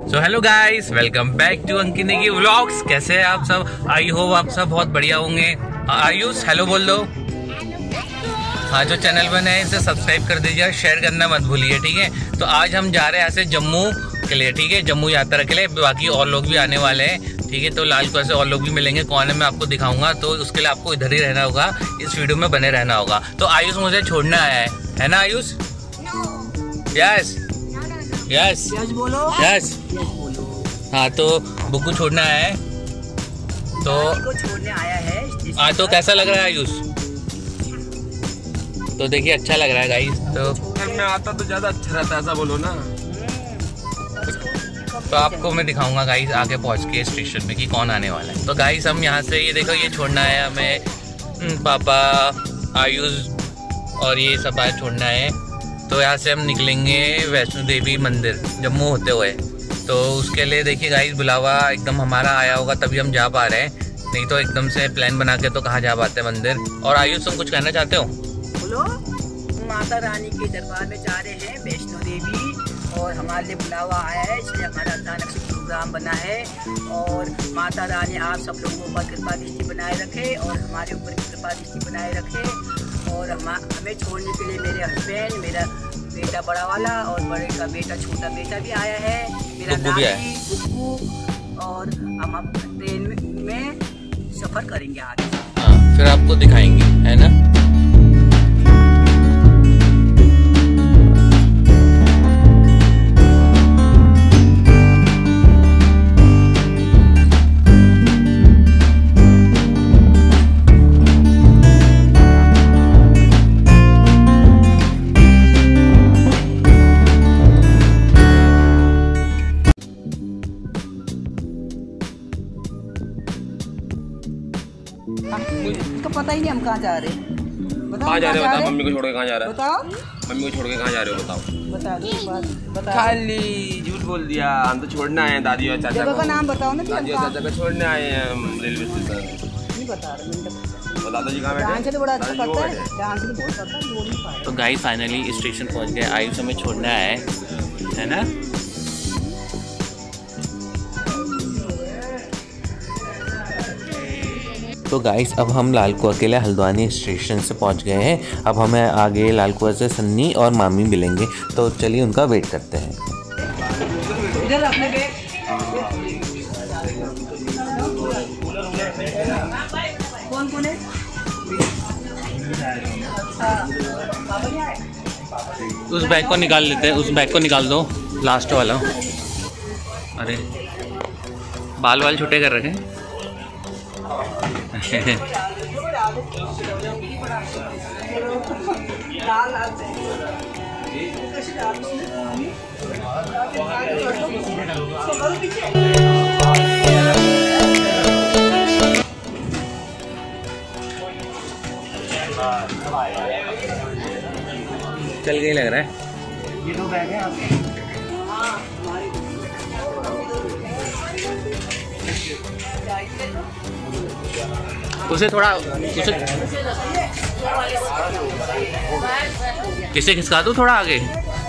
So hello guys, welcome back to Ankit Negi vlogs. कैसे हैं आप सब? आई होप आप सब बहुत बढ़िया होंगे। आयुष हेलो बोल दो। हाँ, जो चैनल बने हैं इसे सब्सक्राइब कर दीजिए, शेयर करना मत भूलिए, ठीक है। तो आज हम जा रहे हैं ऐसे जम्मू के लिए, ठीक है, जम्मू यात्रा के लिए। बाकी और लोग भी आने वाले हैं, ठीक है। तो लाल कुआं से और लोग भी मिलेंगे, कौन है मैं आपको दिखाऊंगा। तो उसके लिए आपको इधर ही रहना होगा, इस वीडियो में बने रहना होगा। तो आयुष मुझे छोड़ना आया है ना आयुष? यस यस बोलो यस। हाँ, तो बुक्कू छोड़ना है, तो छोड़ने आया है। हाँ, तो कैसा लग रहा है आयुष? तो देखिए अच्छा लग रहा है गाइस। तो मैं आता तो ज्यादा अच्छा रहता, ऐसा बोलो ना। तो आपको मैं दिखाऊंगा गाइस आगे पहुंच के स्टेशन में कि कौन आने वाला है। तो गाइस हम यहाँ से ये देखो, ये छोड़ना है हमें, पापा, आयुष और ये सब आज छोड़ना है। तो यहाँ से हम निकलेंगे वैष्णो देवी मंदिर जम्मू होते हुए। तो उसके लिए देखिए गाइस, बुलावा एकदम हमारा आया होगा तभी हम जा पा रहे हैं, नहीं तो एकदम से प्लान बना के तो कहाँ जा पाते मंदिर। और आयुष तुम कुछ कहना चाहते हो? बोलो। माता रानी के दरबार में जा रहे हैं वैष्णो देवी, और हमारे लिए बुलावा आया है, इसलिए हमारा अचानक से प्रोग्राम बना है। और माता रानी आप सब लोगों पर कृपा दृष्टि बनाए रखे और हमारे ऊपर कृपा दृष्टि बनाए रखे। और हमें छोड़ने के लिए मेरे हस्बैंड, मेरा बेटा बड़ा वाला और बड़े का बेटा, छोटा बेटा भी आया है, मेरा नानी बुक्कू। और हम ट्रेन में सफ़र करेंगे आगे। हाँ, फिर आपको दिखाएंगे, है ना। तो पता ही नहीं हम कहाँ जा रहे हैं। कहाँ जा रहे हो? बताओ। मम्मी को छोड़ के कहाँ जा रहा है? बताओ। मम्मी को छोड़ के कहाँ जा रहे हो? बताओ। बता खाली झूठ बोल दिया। हम तो छोड़ने आए हैं दादी और चाचा जगह का को। नाम बताओ ना। दादी और चाचा को छोड़ने आए हैं हम रेलवे स्टेशन। नहीं बता रहे। और दादाजी कहाँ बैठे? डांस से तो बड़ा अच्छा पता है, डांस से तो बहुत पता है, बोल नहीं पाए। तो गाइस फाइनली स्टेशन पहुंच गए। आयुष हमें छोड़ना है ना। तो गाइस अब हम लाल कुआं के लिए हल्द्वानी स्टेशन से पहुंच गए हैं। अब हमें आगे लाल कुआं से सन्नी और मामी मिलेंगे, तो चलिए उनका वेट करते हैं। इधर अपने बैग। कौन कौन है? उस बैग को निकाल लेते हैं, उस बैग को निकाल दो, लास्ट वाला। अरे बाल वाल छोटे कर रखे हैं। चल गई लग रहा है। ये दो बैग हैं आपके। उसे थोड़ा किसे खिसका दूँ थोड़ा आगे।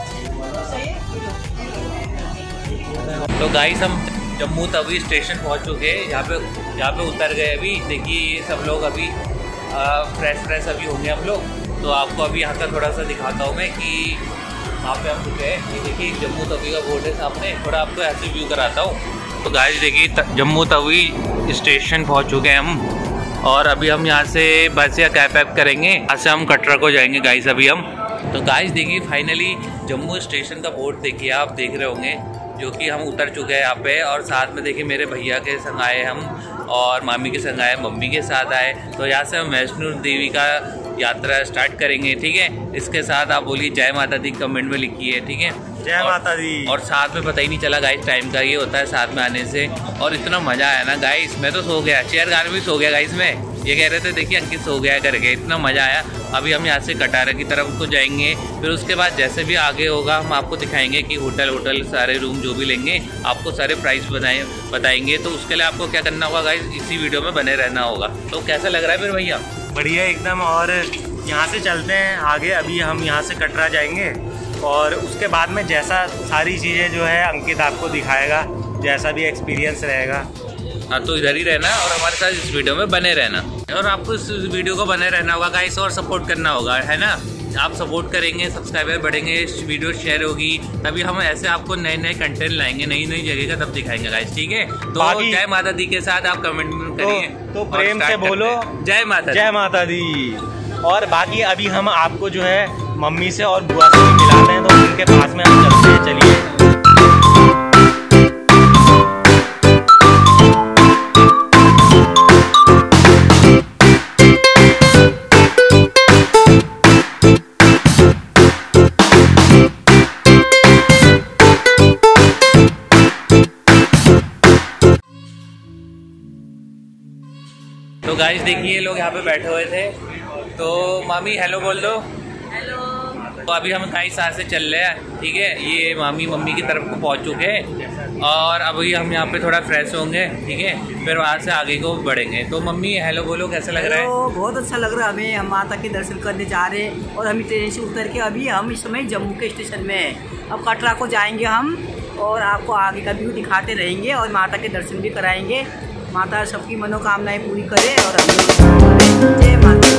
तो गाइस हम जम्मू तवी स्टेशन पहुंच चुके हैं। यहाँ पे उतर गए। अभी देखिए ये सब लोग अभी फ्रेश अभी होंगे हम लोग। तो आपको अभी यहाँ का थोड़ा सा दिखाता हूँ मैं कि वहाँ पे हम रुके हैं। ये देखिए जम्मू तवी का बोर्ड है सामने, थोड़ा आपको ऐसे व्यू कराता हूँ। तो गाइस देखिए जम्मू तवी स्टेशन पहुँच चुके हैं हम, और अभी हम यहाँ से बस या कैब करेंगे, यहाँ से हम कटरा को जाएंगे गाइस अभी हम। तो गाइस देखिए फाइनली जम्मू स्टेशन का बोर्ड देखिए, आप देख रहे होंगे, जो कि हम उतर चुके हैं यहाँ पे। और साथ में देखिए मेरे भैया के संग आए हम, और मामी के संग आए, मम्मी के साथ आए। तो यहाँ से हम वैष्णो देवी का यात्रा स्टार्ट करेंगे, ठीक है। इसके साथ आप बोलिए जय माता दी, कमेंट में लिखिए, ठीक है। जय माता दी। और साथ में पता ही नहीं चला गाइस टाइम का, ये होता है साथ में आने से। और इतना मज़ा आया ना गाइस, मैं तो सो गया, चेयर गाने भी सो गया गाइस में। ये कह रहे थे देखिए अंकित सो गया करके, इतना मज़ा आया। अभी हम यहाँ से कटारा की तरफ को जाएंगे, फिर उसके बाद जैसे भी आगे होगा हम आपको दिखाएंगे कि होटल सारे रूम जो भी लेंगे आपको सारे प्राइस बताएंगे। तो उसके लिए आपको क्या करना होगा गाइस, इसी वीडियो में बने रहना होगा। तो कैसा लग रहा है फिर भैया? बढ़िया एकदम। और यहाँ से चलते हैं आगे। अभी हम यहाँ से कटरा जाएंगे और उसके बाद में जैसा सारी चीज़ें जो है अंकित आपको दिखाएगा, जैसा भी एक्सपीरियंस रहेगा। हाँ, तो इधर ही रहना और हमारे साथ इस वीडियो में बने रहना, और आपको इस वीडियो को बने रहना होगा गाइस, और सपोर्ट करना होगा, है ना। आप सपोर्ट करेंगे, सब्सक्राइबर बढ़ेंगे, वीडियो शेयर होगी, तभी हम ऐसे आपको नए नए कंटेंट लाएंगे, नई नई जगह का तब दिखाएंगे गाइस, ठीक है। तो जय माता दी के साथ आप कमेंट करिए, तो प्रेम से बोलो जय माता दी। और बाकी अभी हम आपको जो है मम्मी से और बुआ से मिलाते हैं, तो उनके पास में हम चलते हैं। चलिए। तो गाइस देखिए, लोग यहाँ पे बैठे हुए थे, तो मामी हेलो बोल दो। हेलो। तो अभी हम गाइस यहाँ से चल रहे हैं, ठीक है। ये मामी मम्मी की तरफ को पहुँच चुके हैं, और अभी हम यहाँ पे थोड़ा फ्रेश होंगे, ठीक है, फिर वहाँ से आगे को बढ़ेंगे। तो मम्मी हेलो बोलो, कैसा लग रहा है? बहुत अच्छा लग रहा है हमें, हम माता के दर्शन करने जा रहे हैं, और हम ट्रेन से उतर के अभी हम इस समय जम्मू के स्टेशन में हैं। अब कटरा को जाएंगे हम, और आपको आगे का व्यू दिखाते रहेंगे और माता के दर्शन भी कराएंगे। माता सबकी मनोकामनाएं पूरी करे और हम जय माता।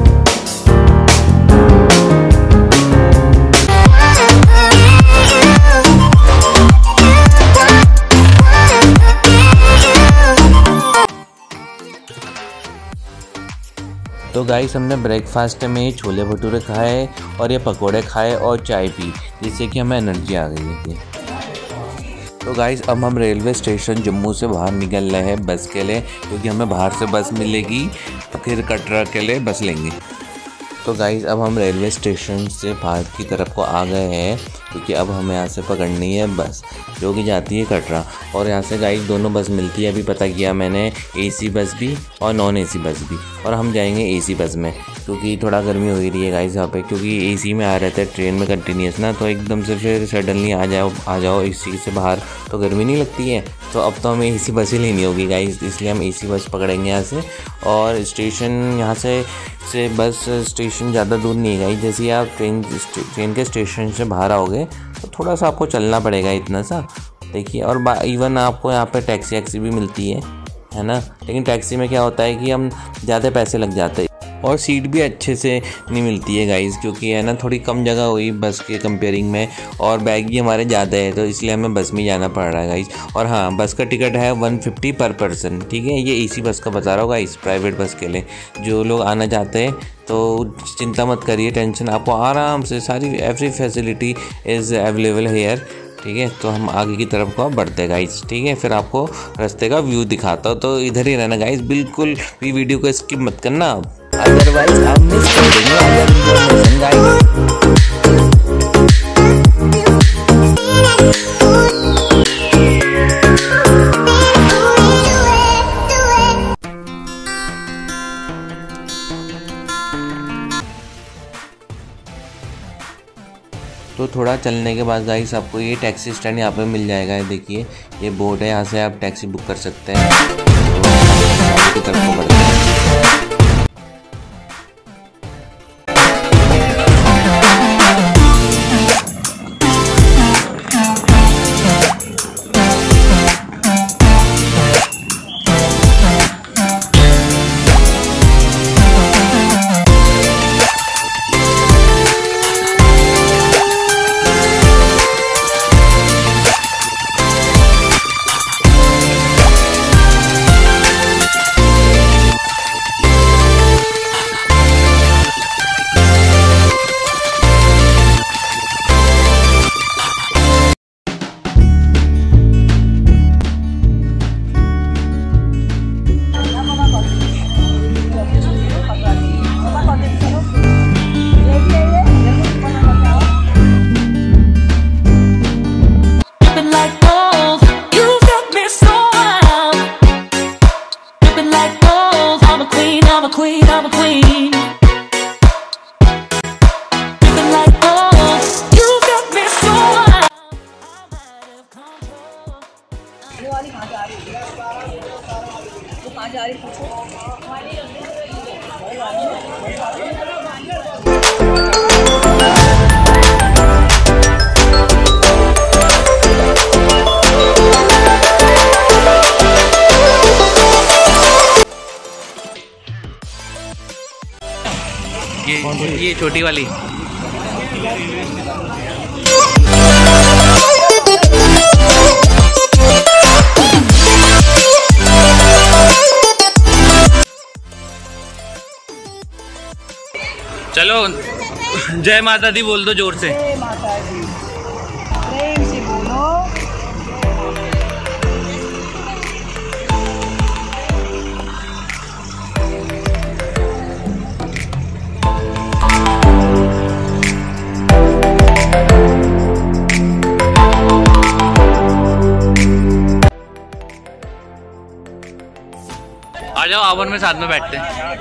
तो गाइस हमने ब्रेकफास्ट में छोले भटूरे खाए और ये पकोड़े खाए और चाय पी, जिससे कि हमें एनर्जी आ गई है। तो गाइस अब हम रेलवे स्टेशन जम्मू से बाहर निकल रहे हैं बस के लिए, क्योंकि हमें बाहर से बस मिलेगी, फिर कटरा के लिए बस लेंगे। तो गाइस अब हम रेलवे स्टेशन से बाहर की तरफ को आ गए हैं, क्योंकि अब हमें यहाँ से पकड़नी है बस, जो कि जाती है कटरा। और यहाँ से गाइस दोनों बस मिलती है, अभी पता किया मैंने, एसी बस भी और नॉन एसी बस भी। और हम जाएंगे एसी बस में, क्योंकि थोड़ा गर्मी हो रही है गाइस यहाँ पे, क्योंकि एसी में आ रहे थे ट्रेन में कंटिन्यूस ना, तो एकदम से फिर सडनली आ जाओ एसी से बाहर, तो गर्मी नहीं लगती है। तो अब तो हमें एसी बस ही लेनी होगी गाइस, इसलिए हम एसी बस पकड़ेंगे यहाँ से। और स्टेशन यहाँ से बस स्टेशन ज़्यादा दूर नहीं है गाइस, जैसे आप ट्रेन के स्टेशन से बाहर आओगे तो थोड़ा सा आपको चलना पड़ेगा, इतना सा देखिए। और इवन आपको यहाँ पे टैक्सी भी मिलती है ना, लेकिन टैक्सी में क्या होता है कि हम ज़्यादा पैसे लग जाते हैं, और सीट भी अच्छे से नहीं मिलती है गाइस, क्योंकि है ना थोड़ी कम जगह हुई बस के कंपेयरिंग में, और बैग भी हमारे ज़्यादा है, तो इसलिए हमें बस में जाना पड़ रहा है गाइस। और हाँ, बस का टिकट है 150 पर पर्सन, ठीक है। ये एसी बस का बता रहा होगा, इस प्राइवेट बस के लिए जो लोग आना चाहते हैं, तो चिंता मत करिए, टेंशन, आपको आराम से सारी every facility is available here, ठीक है। तो हम आगे की तरफ को बढ़ते गाइस, ठीक है, फिर आपको रास्ते का व्यू दिखाता हूँ, तो इधर ही रहना गाइस, बिल्कुल भी वीडियो को स्किप मत करना, अदरवाइज आप मिस कर देंगे अगर इन्फॉर्मेशन गाइस। तो थोड़ा चलने के बाद गाइस आपको ये टैक्सी स्टैंड यहाँ पे मिल जाएगा, देखिए ये बोर्ड है, यहाँ से आप टैक्सी बुक कर सकते हैं। तो आगे की तरफ को बढ़ते हैं। जा रही पूछो। ये छोटी वाली। चलो जय माता दी बोल दो जोर से। जय माता दी, प्रेम से बोलो। आ जाओ आवन में साथ में बैठते हैं।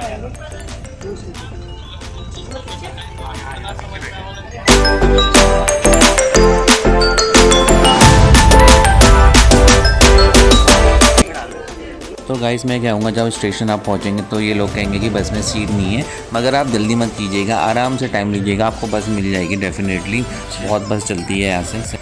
तो गाइस मैं कहूँगा जब स्टेशन आप पहुँचेंगे तो ये लोग कहेंगे कि बस में सीट नहीं है, मगर आप जल्दी मत कीजिएगा, आराम से टाइम लीजिएगा, आपको बस मिल जाएगी डेफिनेटली। बहुत बस चलती है यहाँ से।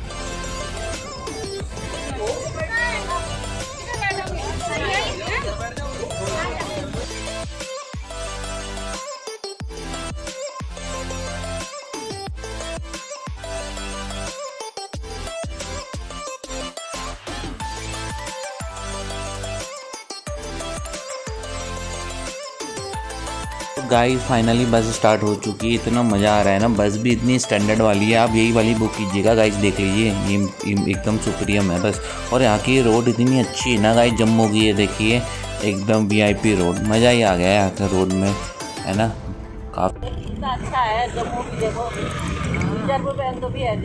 गाइस फाइनली बस स्टार्ट हो चुकी है। इतना मज़ा आ रहा है ना, बस भी इतनी स्टैंडर्ड वाली है, आप यही वाली बुक कीजिएगा गाइस। देख लीजिए ये एकदम सुप्रीम है बस। और यहाँ की रोड इतनी अच्छी है ना गाइस, जम्मू की, ये देखिए एकदम VIP रोड। मज़ा ही आ गया यहाँ का रोड में, है ना। काफ़ी अच्छा है जम्मू की, देखो रिजर्व बैंक तो भी है,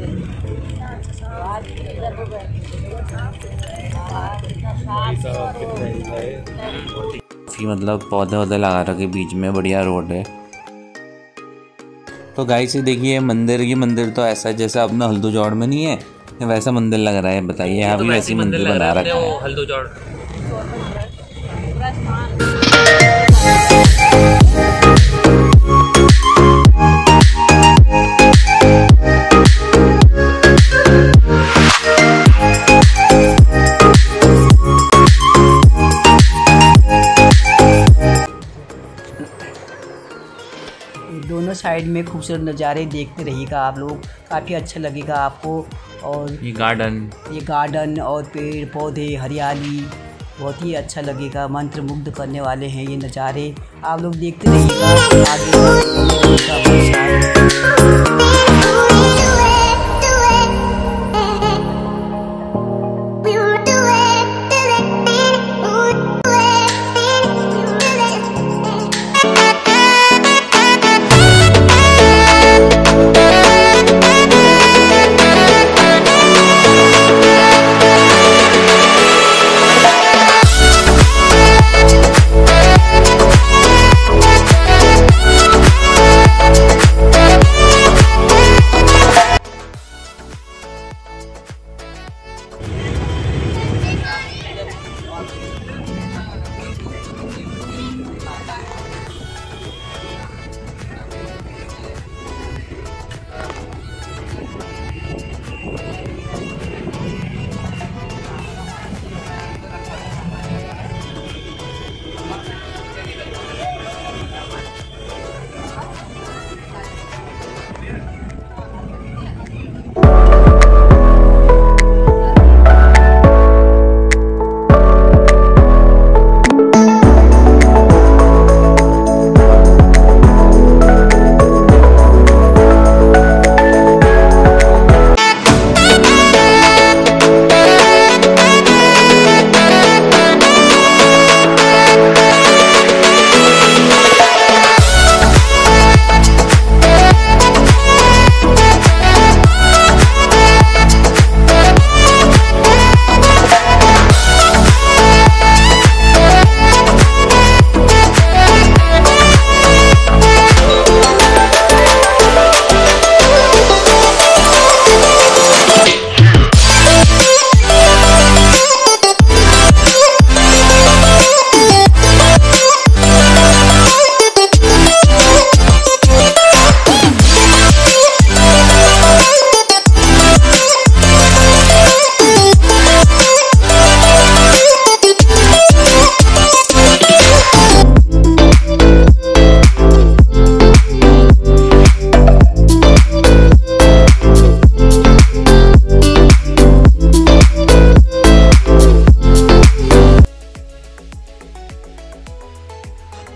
मतलब पौधे वौधे लगा रखे बीच में, बढ़िया रोड है। तो गाइस ये देखिए मंदिर, ये मंदिर तो ऐसा जैसा अपना हल्दूजौड़ में नहीं है, वैसा मंदिर लग रहा है। बताइए यहाँ भी वैसी मंदिर बना रखा है हल्दूजौड़। दोनों साइड में खूबसूरत नज़ारे देखते रहिएगा आप लोग, काफ़ी अच्छा लगेगा आपको। और ये गार्डन और पेड़ पौधे हरियाली बहुत ही अच्छा लगेगा, मंत्र मुग्ध करने वाले हैं ये नज़ारे। आप लोग देखते रहिएगा आगे।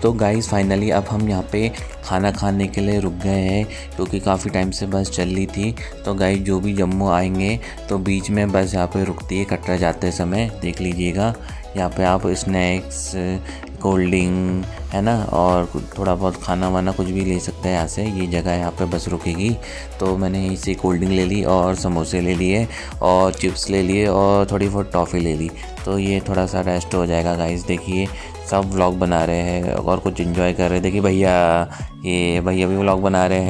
तो गाइस फाइनली अब हम यहाँ पे खाना खाने के लिए रुक गए हैं क्योंकि काफ़ी टाइम से बस चल रही थी। तो गाइस जो भी जम्मू आएंगे तो बीच में बस यहाँ पे रुकती है कटरा जाते समय, देख लीजिएगा। यहाँ पे आप स्नैक्स, कोल्ड ड्रिंक है ना, और थोड़ा बहुत खाना वाना कुछ भी ले सकते हैं यहाँ से। ये जगह यहाँ पे बस रुकेगी। तो मैंने यहीं से कोल्ड ड्रिंक ले ली और समोसे ले लिए और चिप्स ले लिए और थोड़ी बहुत टॉफ़ी ले ली। तो ये थोड़ा सा रेस्ट हो जाएगा गाइस। देखिए सब व्लॉग बना रहे हैं और कुछ एंजॉय कर रहे हैं। देखिए भैया, ये भैया भी व्लॉग बना रहे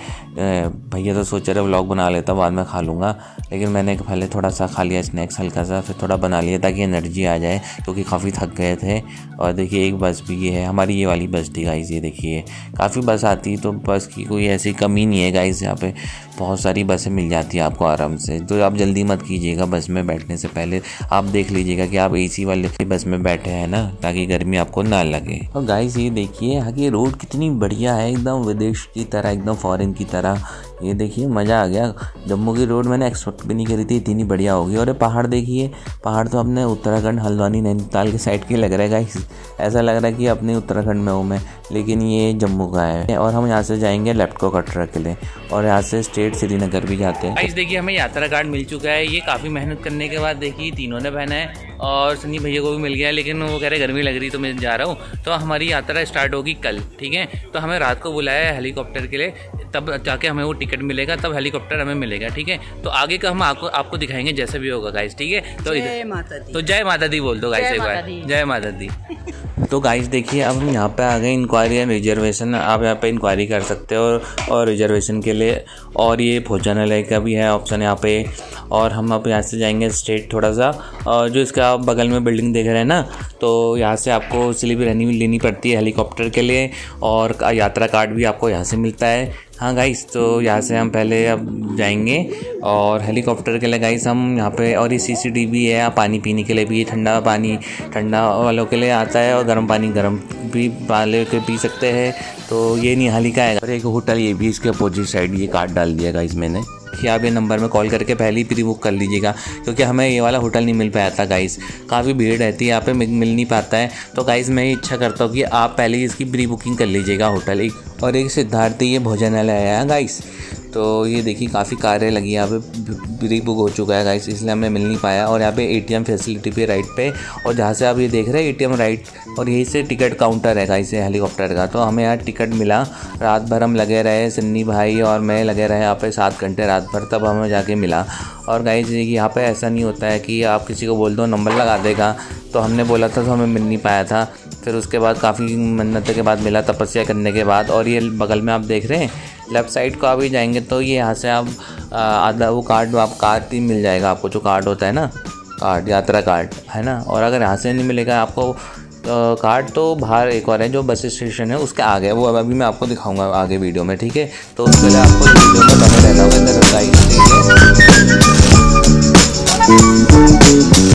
हैं। भैया तो सोच रहे व्लॉग बना लेता बाद में खा लूँगा, लेकिन मैंने पहले थोड़ा सा खा लिया स्नैक्स हल्का सा, फिर थोड़ा बना लिया ताकि एनर्जी आ जाए क्योंकि काफ़ी थक गए थे। और देखिए एक बस भी ये है, हमारी ये वाली बस थी गाइस। ये देखिए काफ़ी बस आती, तो बस की कोई ऐसी कमी नहीं है गाइस। यहाँ पे बहुत सारी बसें मिल जाती है आपको आराम से। तो आप जल्दी मत कीजिएगा बस में बैठने से पहले, आप देख लीजिएगा कि आप AC वाले बस में बैठे हैं ना, ताकि गर्मी आपको ना लगे। और गाइस ये देखिए यहाँ की रोड कितनी बढ़िया है, एकदम विदेश की तरह, एकदम फॉरेन की तरह। ये देखिए मज़ा आ गया। जम्मू की रोड मैंने एक्सपेक्ट भी नहीं करी थी इतनी बढ़िया होगी। और ये पहाड़ देखिए, पहाड़ तो अपने उत्तराखंड हल्द्वानी नैनीताल के साइड के लग रहा है गाइस। ऐसा लग रहा है कि अपने उत्तराखंड में हूँ मैं, लेकिन ये जम्मू का है। और हम यहाँ से जाएंगे लेफ्ट कटरा के लिए और यहाँ से स्ट्रेट श्रीनगर भी जाते हैं। गाइस देखिए हमें यात्रा कार्ड मिल चुका है। ये काफ़ी मेहनत करने के बाद देखिए तीनों ने पहना है और सनी भैया को भी मिल गया है, लेकिन वो कह रहे गर्मी लग रही तो मैं जा रहा हूँ। तो हमारी यात्रा स्टार्ट होगी कल, ठीक है। तो हमें रात को बुलाया है हेलीकॉप्टर के लिए, तब जाके हमें वो टिकट मिलेगा, तब हेलीकॉप्टर हमें मिलेगा, ठीक है। तो आगे का हम आपको दिखाएंगे जैसे भी होगा गाइस, ठीक है। तो जय माता दी। तो जय माता दी बोल दो गाइस एक बार, जय माता दी। तो गाइस देखिए अब हम यहाँ पे आ गए इंक्वायरी एंड रिजर्वेशन। आप यहाँ पे इंक्वायरी कर सकते हो और रिजर्वेशन के लिए, और ये भोजनालय का भी है ऑप्शन यहाँ पे। और हम अब यहाँ से जाएंगे स्ट्रेट थोड़ा सा, और जो इसका बगल में बिल्डिंग देख रहे हैं ना, तो यहाँ से आपको स्लिप लेनी पड़ती है हेलीकॉप्टर के लिए, और यात्रा कार्ड भी आपको यहाँ से मिलता है। हाँ गाइस, तो यहाँ से हम पहले अब जाएंगे और हेलीकॉप्टर के लिए गाइस हम यहाँ पे, और ये CCTV है, पानी पीने के लिए भी, ठंडा पानी ठंडा वालों के लिए आता है और गर्म पानी गर्म भी वाले के पी सकते हैं। तो ये निहाली का है। और एक होटल ये भी इसके अपोजिट साइड, ये कार्ड डाल दिया गाइस मैंने कि आप ये नंबर में कॉल करके पहले ही प्री बुक कर लीजिएगा, क्योंकि हमें ये वाला होटल नहीं मिल पाया था गाइस। काफ़ी भीड़ रहती है यहाँ पे, मिल नहीं पाता है। तो गाइस मैं ये इच्छा करता हूँ कि आप पहले ही इसकी प्री बुकिंग कर लीजिएगा होटल। और एक सिद्धार्थी ये भोजनालय है गाइस। तो ये देखिए काफ़ी कारें लगी यहाँ पे, प्री बुक हो चुका है गाइस, इसलिए हमें मिल नहीं पाया। और यहाँ पे ATM फैसिलिटी पे राइट पे, और जहाँ से आप ये देख रहे हैं ATM राइट, और यहीं से टिकट काउंटर है गाइस हेलीकॉप्टर का। तो हमें यहाँ टिकट मिला। रात भर हम लगे रहे, सन्नी भाई और मैं लगे रहे यहाँ पे 7 घंटे रात भर, तब हमें जाके मिला। और गाइस यहाँ पे ऐसा नहीं होता है कि आप किसी को बोल दो नंबर लगा देगा। तो हमने बोला था तो हमें मिल नहीं पाया था, फिर उसके बाद काफ़ी मन्नत के बाद मिला, तपस्या करने के बाद। और ये बगल में आप देख रहे हैं लेफ़्ट साइड को आप ही जाएंगे तो ये यहाँ से आप आधा वो कार्ड, आप कार्ड ही मिल जाएगा आपको, जो कार्ड होता है ना, कार्ड यात्रा कार्ड है ना। और अगर यहाँ से नहीं मिलेगा आपको कार्ड, तो बाहर एक और है जो बस स्टेशन है उसके आगे, वो अभी मैं आपको दिखाऊंगा आगे वीडियो में, ठीक है। तो उसके लिए आपको वीडियो में बने रहना होगा।